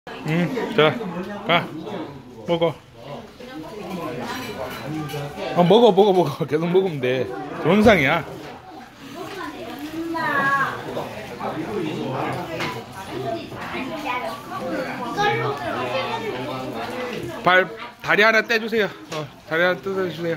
자, 가. 먹어. 먹어. 계속 먹으면 돼. 정상이야. 다리 하나 떼주세요. 다리 하나 뜯어주세요.